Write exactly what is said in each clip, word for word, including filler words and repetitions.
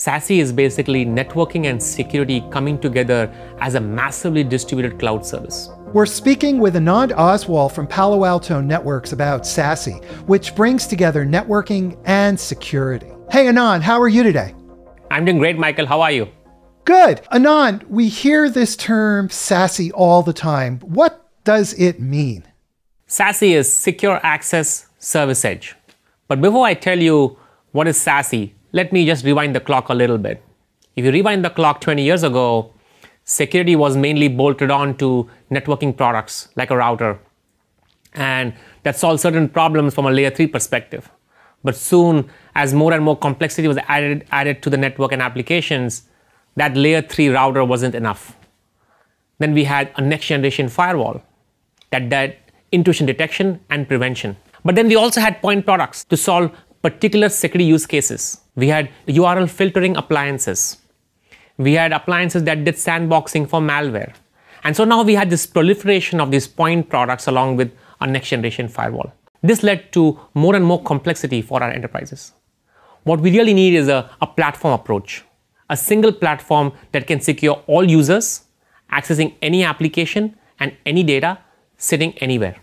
SASE is basically networking and security coming together as a massively distributed cloud service. We're speaking with Anand Oswal from Palo Alto Networks about SASE, which brings together networking and security. Hey Anand, how are you today? I'm doing great, Michael. How are you? Good. Anand, we hear this term SASE all the time. What does it mean? SASE is Secure Access Service Edge. But before I tell you what is SASE, let me just rewind the clock a little bit. If you rewind the clock twenty years ago, security was mainly bolted on to networking products like a router. And that solved certain problems from a layer three perspective. But soon, as more and more complexity was added, added to the network and applications, that layer three router wasn't enough. Then we had a next generation firewall that did intrusion detection and prevention. But then we also had point products to solve particular security use cases. We had U R L filtering appliances. We had appliances that did sandboxing for malware. And so now we had this proliferation of these point products along with a next generation firewall. This led to more and more complexity for our enterprises. What we really need is a, a platform approach, a single platform that can secure all users, accessing any application and any data sitting anywhere.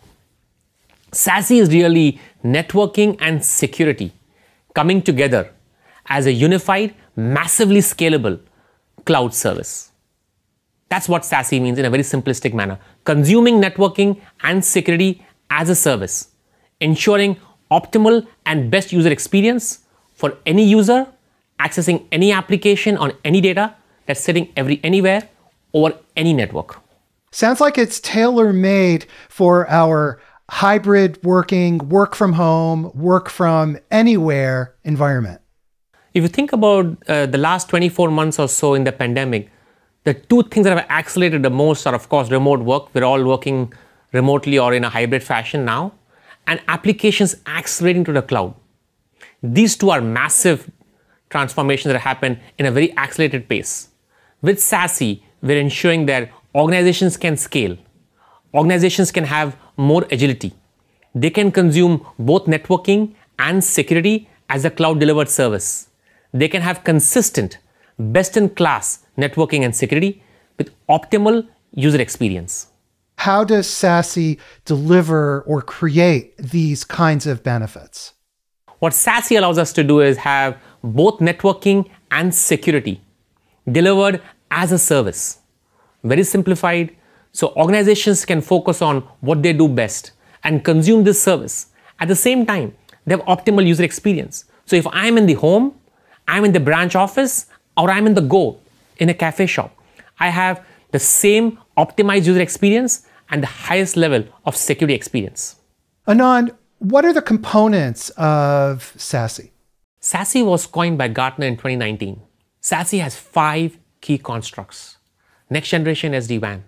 SASE is really networking and security coming together as a unified, massively scalable cloud service. That's what SASE means in a very simplistic manner. Consuming networking and security as a service, ensuring optimal and best user experience for any user, accessing any application on any data that's sitting every anywhere over any network. Sounds like it's tailor-made for our hybrid working, work from home, work from anywhere environment. If you think about uh, the last twenty-four months or so in the pandemic, the two things that have accelerated the most are, of course, remote work. We're all working remotely or in a hybrid fashion now, and applications accelerating to the cloud. These two are massive transformations that happen in a very accelerated pace. With SASE, we're ensuring that organizations can scale. Organizations can have more agility. They can consume both networking and security as a cloud delivered service. They can have consistent, best-in-class networking and security with optimal user experience. How does SASE deliver or create these kinds of benefits? What SASE allows us to do is have both networking and security delivered as a service. Very simplified, so organizations can focus on what they do best and consume this service. At the same time, they have optimal user experience. So if I'm in the home, I'm in the branch office, or I'm in the go in a cafe shop, I have the same optimized user experience and the highest level of security experience. Anand, what are the components of SASE? SASE was coined by Gartner in twenty nineteen. SASE has five key constructs. Next generation S D WAN,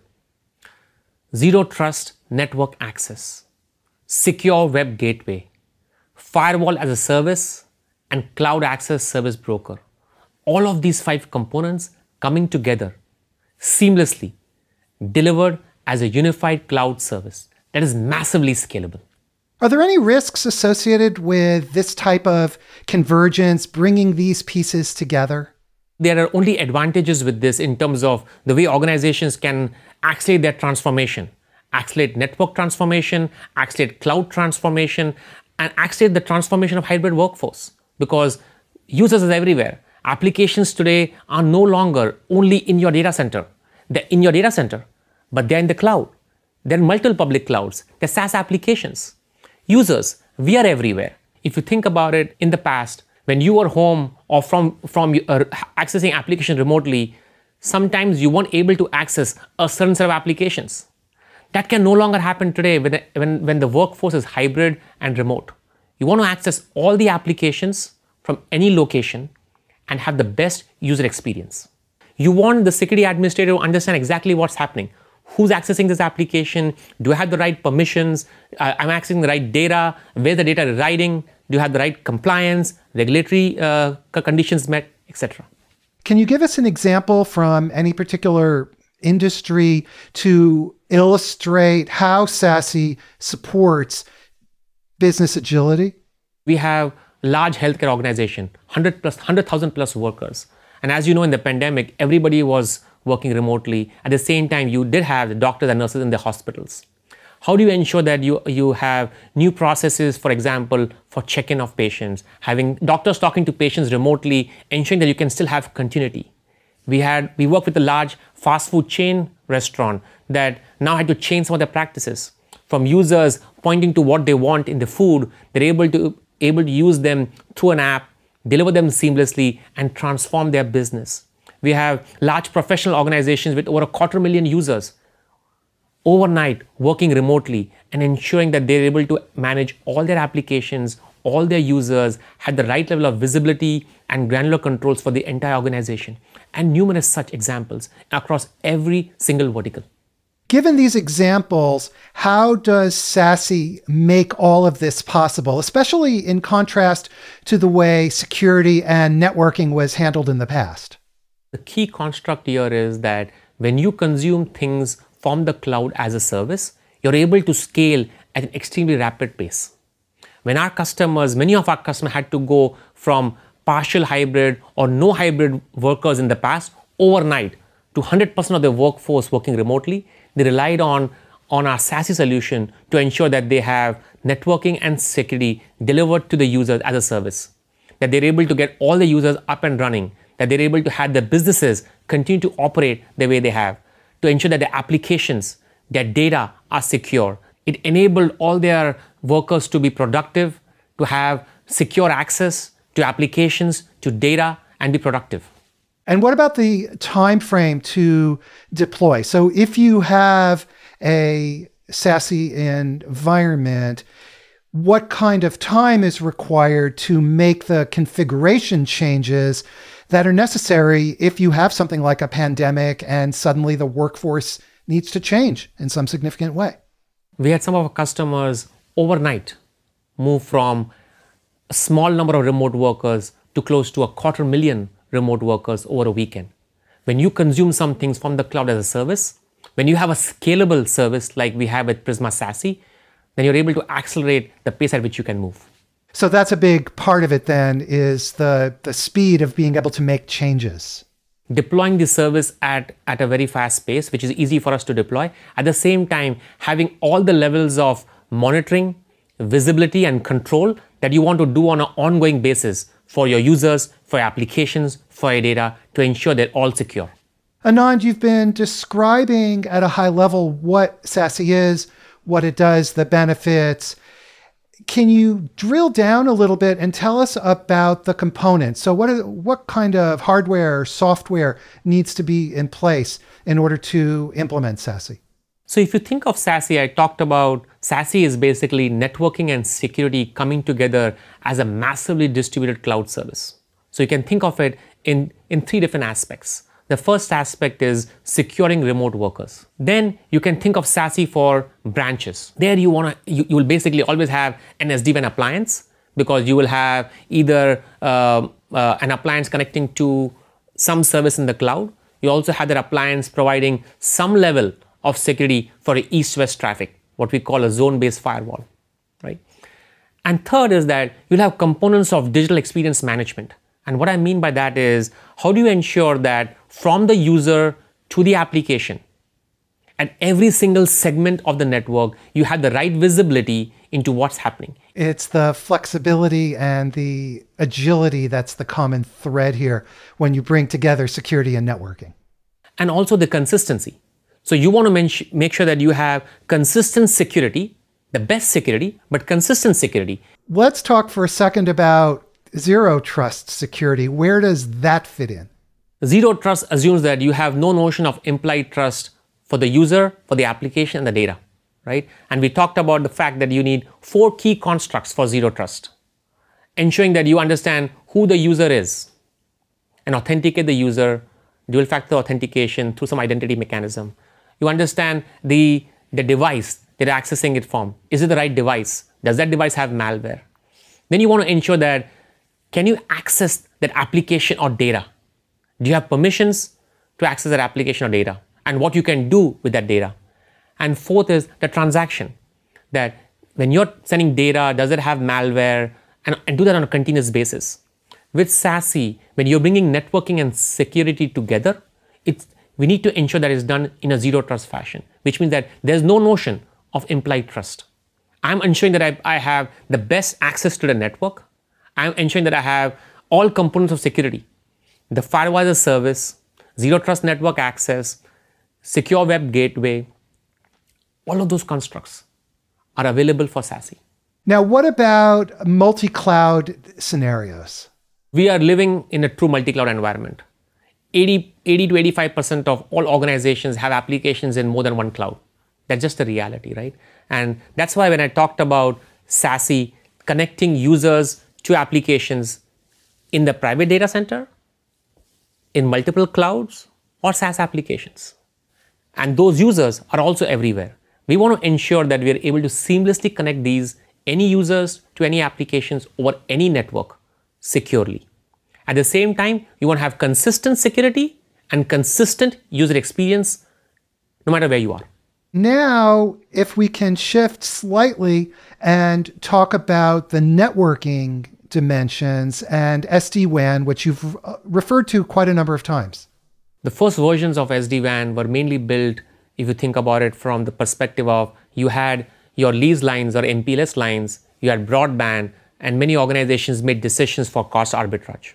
zero trust network access, secure web gateway, firewall as a service, and cloud access service broker. All of these five components coming together seamlessly, delivered as a unified cloud service that is massively scalable. Are there any risks associated with this type of convergence, bringing these pieces together? There are only advantages with this in terms of the way organizations can accelerate their transformation, accelerate network transformation, accelerate cloud transformation, and accelerate the transformation of hybrid workforce. Because users are everywhere. Applications today are no longer only in your data center. They're in your data center, but they're in the cloud. There are multiple public clouds. They're SaaS applications. Users, we are everywhere. If you think about it, in the past, when you were home or from, from uh, accessing applications remotely, sometimes you weren't able to access a certain set of applications. That can no longer happen today when the, when, when the workforce is hybrid and remote. You want to access all the applications from any location and have the best user experience. You want the security administrator to understand exactly what's happening. Who's accessing this application? Do I have the right permissions? Uh, I'm accessing the right data. Where's the data residing? Do you have the right compliance, regulatory uh, conditions met, et cetera? Can you give us an example from any particular industry to illustrate how SASE supports business agility? We have large healthcare organization, one hundred plus, one hundred thousand plus workers. And as you know, in the pandemic, everybody was working remotely. At the same time, you did have the doctors and nurses in the hospitals. How do you ensure that you, you have new processes, for example, for check-in of patients, having doctors talking to patients remotely, ensuring that you can still have continuity? We had we worked with a large fast food chain restaurant that now had to change some of their practices. From users pointing to what they want in the food, they're able to, able to use them through an app, deliver them seamlessly, and transform their business. We have large professional organizations with over a quarter million users overnight working remotely and ensuring that they're able to manage all their applications, all their users, had the right level of visibility and granular controls for the entire organization, and numerous such examples across every single vertical. Given these examples, how does SASE make all of this possible, especially in contrast to the way security and networking was handled in the past? The key construct here is that when you consume things from the cloud as a service, you're able to scale at an extremely rapid pace. When our customers, many of our customers had to go from partial hybrid or no hybrid workers in the past overnight to one hundred percent of their workforce working remotely, they relied on, on our SASE solution to ensure that they have networking and security delivered to the users as a service, that they're able to get all the users up and running, that they're able to have their businesses continue to operate the way they have, to ensure that their applications, their data are secure. It enabled all their workers to be productive, to have secure access to applications, to data, and be productive. And what about the time frame to deploy? So if you have a SASE environment, what kind of time is required to make the configuration changes that are necessary if you have something like a pandemic and suddenly the workforce needs to change in some significant way? We had some of our customers overnight move from a small number of remote workers to close to a quarter million remote workers over a weekend. When you consume some things from the cloud as a service, when you have a scalable service like we have with Prisma SASE, then you're able to accelerate the pace at which you can move. So that's a big part of it then, is the, the speed of being able to make changes. Deploying the service at, at a very fast pace, which is easy for us to deploy. At the same time, having all the levels of monitoring, visibility, and control that you want to do on an ongoing basis for your users, for your applications, for your data, to ensure they're all secure. Anand, you've been describing at a high level what SASE is, what it does, the benefits. Can you drill down a little bit and tell us about the components? So what, are, what kind of hardware or software needs to be in place in order to implement SASE? So if you think of SASE, I talked about SASE is basically networking and security coming together as a massively distributed cloud service. So you can think of it in, in three different aspects. The first aspect is securing remote workers. Then you can think of SASE for branches. There you want to, you, you will basically always have an S D WAN appliance, because you will have either uh, uh, an appliance connecting to some service in the cloud. You also have that appliance providing some level of security for east-west traffic, what we call a zone-based firewall, right? And third is that you'll have components of digital experience management. And what I mean by that is, how do you ensure that from the user to the application, at every single segment of the network, you have the right visibility into what's happening? It's the flexibility and the agility that's the common thread here when you bring together security and networking. And also the consistency. So you want to make sure that you have consistent security, the best security, but consistent security. Let's talk for a second about zero trust security. Where does that fit in? Zero trust assumes that you have no notion of implied trust for the user, for the application, and the data, right? And we talked about the fact that you need four key constructs for zero trust. Ensuring that you understand who the user is and authenticate the user, dual factor authentication through some identity mechanism. You understand the, the device that you're accessing it from. Is it the right device? Does that device have malware? Then you want to ensure that, can you access that application or data? Do you have permissions to access that application or data? And what you can do with that data? And fourth is the transaction. That when you're sending data, does it have malware? And, and do that on a continuous basis. With SASE, when you're bringing networking and security together, it's, we need to ensure that it's done in a zero trust fashion, which means that there's no notion of implied trust. I'm ensuring that I, I have the best access to the network. I'm ensuring that I have all components of security. The firewall as a service, zero trust network access, secure web gateway, all of those constructs are available for SASE. Now, what about multi-cloud scenarios? We are living in a true multi-cloud environment. eighty, eighty to eighty-five percent of all organizations have applications in more than one cloud. That's just the reality, right? And that's why when I talked about SASE connecting users to applications in the private data center, in multiple clouds, or SaaS applications. And those users are also everywhere. We want to ensure that we are able to seamlessly connect these any users to any applications over any network securely. At the same time, you want to have consistent security and consistent user experience no matter where you are. Now, if we can shift slightly and talk about the networking dimensions and S D WAN, which you've referred to quite a number of times. The first versions of S D WAN were mainly built, if you think about it from the perspective of you had your lease lines or M P L S lines, you had broadband, and many organizations made decisions for cost arbitrage.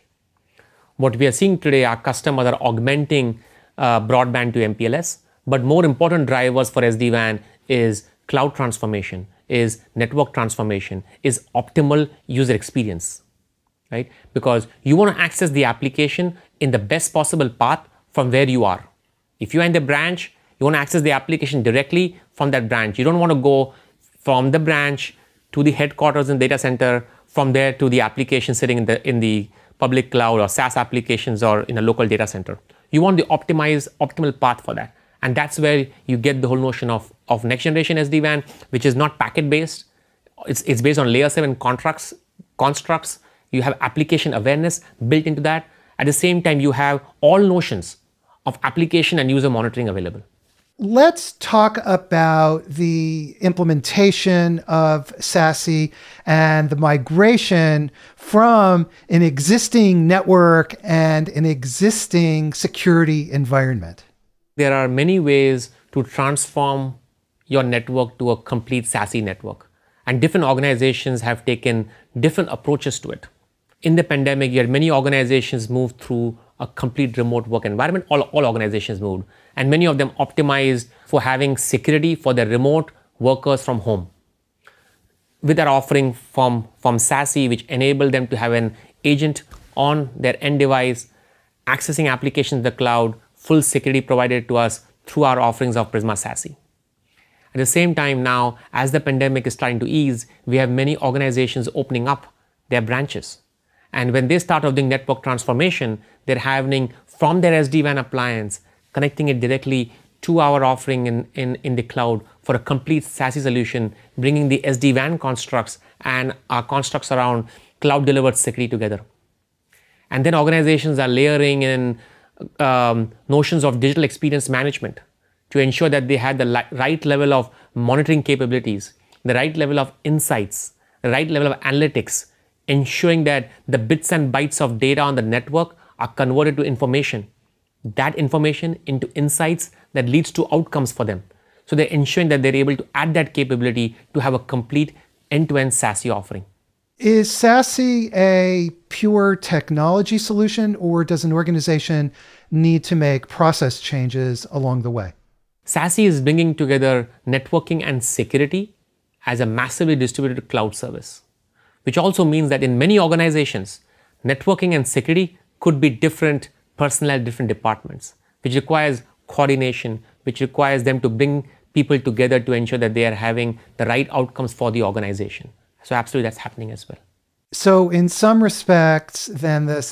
What we are seeing today, our customers are augmenting uh, broadband to M P L S, but more important drivers for S D WAN is cloud transformation, is network transformation, is optimal user experience, right? Because you want to access the application in the best possible path from where you are. If you are in the branch, you want to access the application directly from that branch. You don't want to go from the branch to the headquarters in data center, from there to the application sitting in the in the public cloud or SaaS applications or in a local data center. You want the optimized, optimal path for that. And that's where you get the whole notion of, of next generation S D WAN, which is not packet based. It's, it's based on layer seven contracts, constructs. You have application awareness built into that. At the same time, you have all notions of application and user monitoring available. Let's talk about the implementation of SASE and the migration from an existing network and an existing security environment. There are many ways to transform your network to a complete SASE network. And different organizations have taken different approaches to it. In the pandemic, you had many organizations move through a complete remote work environment. All, all organizations moved. And many of them optimized for having security for their remote workers from home. With our offering from, from SASE, which enabled them to have an agent on their end device, accessing applications in the cloud, full security provided to us through our offerings of Prisma SASE. At the same time now, as the pandemic is starting to ease, we have many organizations opening up their branches. And when they start off doing network transformation, they're having from their S D WAN appliance, connecting it directly to our offering in, in, in the cloud for a complete SASE solution, bringing the S D WAN constructs and our constructs around cloud delivered security together. And then organizations are layering in um, notions of digital experience management to ensure that they had the right level of monitoring capabilities, the right level of insights, the right level of analytics, ensuring that the bits and bytes of data on the network are converted to information. That information into insights that leads to outcomes for them. So they're ensuring that they're able to add that capability to have a complete end-to-end SASE offering. Is SASE a pure technology solution, or does an organization need to make process changes along the way? SASE is bringing together networking and security as a massively distributed cloud service, which also means that in many organizations, networking and security could be different personnel, different departments, which requires coordination, which requires them to bring people together to ensure that they are having the right outcomes for the organization. So absolutely that's happening as well. So in some respects, then this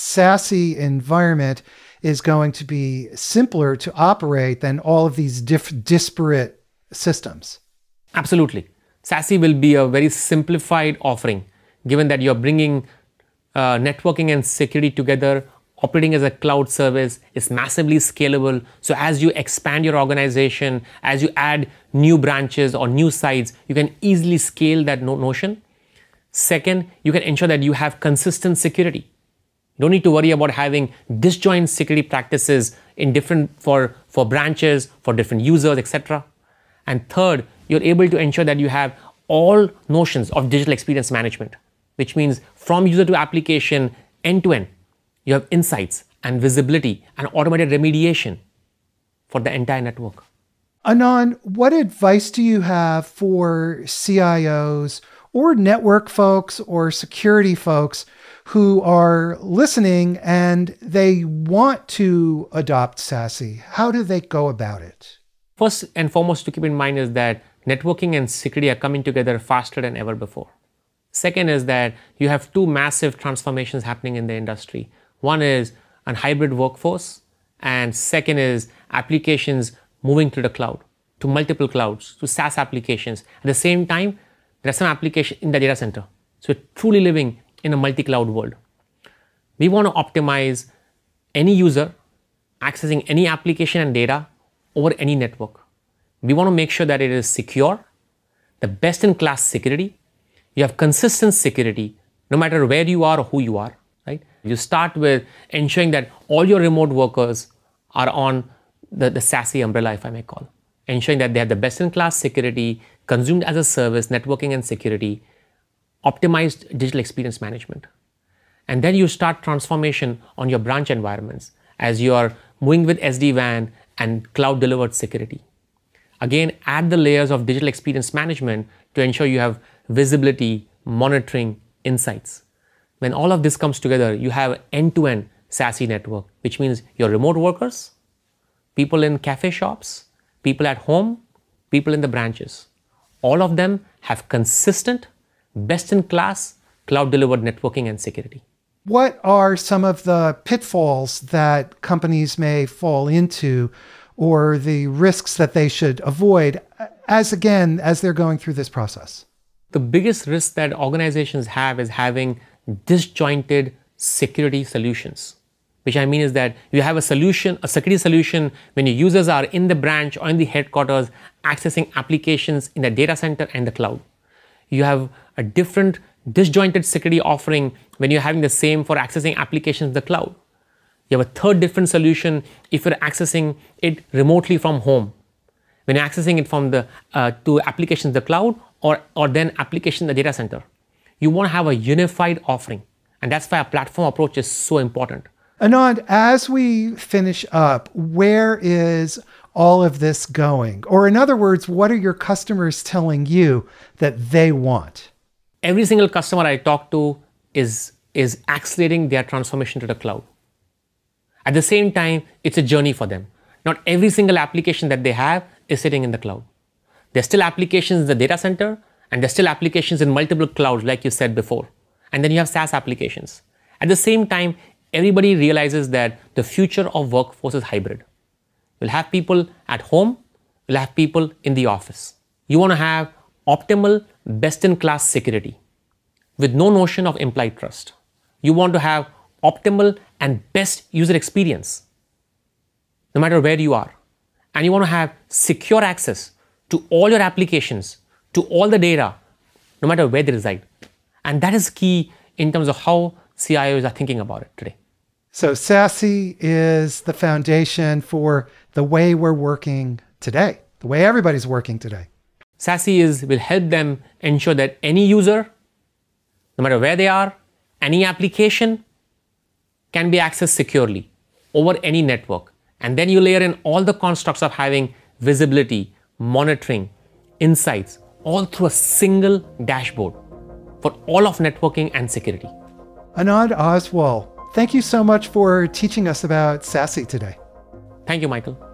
SASE environment is going to be simpler to operate than all of these diff- disparate systems. Absolutely. SASE will be a very simplified offering, given that you're bringing uh, networking and security together, operating as a cloud service, is massively scalable. So as you expand your organization, as you add new branches or new sites, you can easily scale that no- notion. Second, you can ensure that you have consistent security. You don't need to worry about having disjoint security practices in different for, for branches, for different users, et cetera. And third, you're able to ensure that you have all notions of digital experience management, which means from user to application, end to end, you have insights and visibility and automated remediation for the entire network. Anand, what advice do you have for C I Os or network folks or security folks who are listening and they want to adopt SASE? How do they go about it? First and foremost to keep in mind is that networking and security are coming together faster than ever before. Second is that you have two massive transformations happening in the industry. One is a hybrid workforce, and second is applications moving to the cloud, to multiple clouds, to SaaS applications. At the same time, there are some applications in the data center. So we're truly living in a multi-cloud world. We want to optimize any user accessing any application and data over any network. We want to make sure that it is secure, the best-in-class security. You have consistent security no matter where you are or who you are, right? You start with ensuring that all your remote workers are on the, the SASE umbrella, if I may call. Ensuring that they have the best-in-class security, consumed as a service, networking and security, optimized digital experience management. And then you start transformation on your branch environments as you are moving with S D WAN and cloud-delivered security. Again, add the layers of digital experience management to ensure you have visibility, monitoring, insights. When all of this comes together, you have end-to-end SASE network, which means your remote workers, people in cafe shops, people at home, people in the branches. All of them have consistent, best-in-class, cloud-delivered networking and security. What are some of the pitfalls that companies may fall into, or the risks that they should avoid as, again, as they're going through this process? The biggest risk that organizations have is having disjointed security solutions, which I mean is that you have a solution, a security solution when your users are in the branch or in the headquarters accessing applications in the data center and the cloud. You have a different disjointed security offering when you're having the same for accessing applications in the cloud. You have a third different solution if you're accessing it remotely from home. When you're accessing it from the uh, to applications in the cloud or, or then application in the data center. You want to have a unified offering. And that's why a platform approach is so important. Anand, as we finish up, where is all of this going? Or in other words, what are your customers telling you that they want? Every single customer I talk to is, is accelerating their transformation to the cloud. At the same time, it's a journey for them. Not every single application that they have is sitting in the cloud. There's still applications in the data center, and there's still applications in multiple clouds, like you said before. And then you have SaaS applications. At the same time, everybody realizes that the future of workforce is hybrid. You'll have people at home, you'll have people in the office. You want to have optimal, best-in-class security with no notion of implied trust. You want to have optimal and best user experience, no matter where you are. And you want to have secure access to all your applications, to all the data, no matter where they reside. And that is key in terms of how C I Os are thinking about it today. So SASE is the foundation for the way we're working today, the way everybody's working today. SASE is, will help them ensure that any user, no matter where they are, any application can be accessed securely over any network. And then you layer in all the constructs of having visibility, monitoring, insights, all through a single dashboard for all of networking and security. Anand Oswal, thank you so much for teaching us about SASE today. Thank you, Michael.